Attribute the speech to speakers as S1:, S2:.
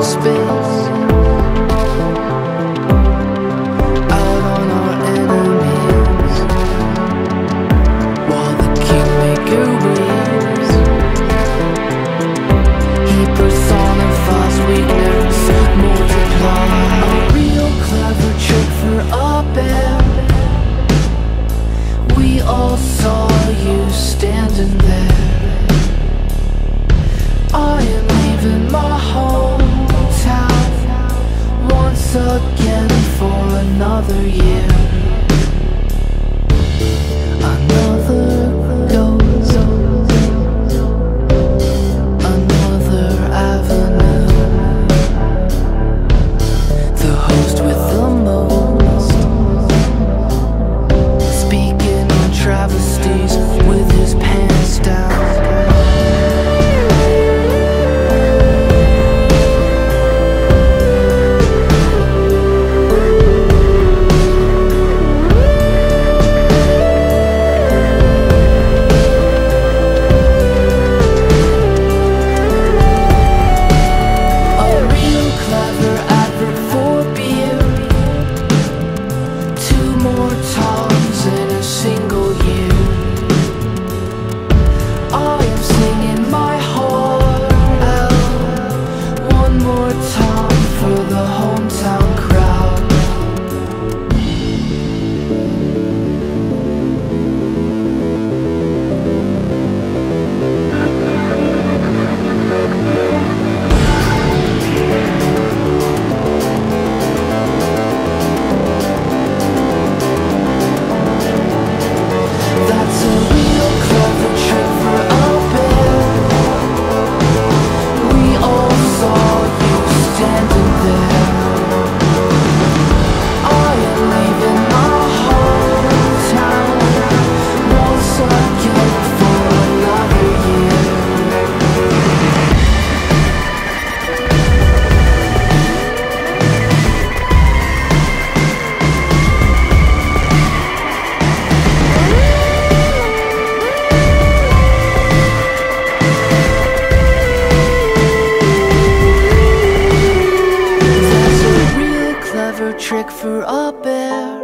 S1: space, out on our enemies, while the kingmaker reigns. He personifies weakness, multiply. A real clever trick for a bear. We all saw you standing there. I am leaving my hometown once again for another year. Another ghost, another avenue. The host with the most, speaking on travesties with his pants down. Trick for a bear.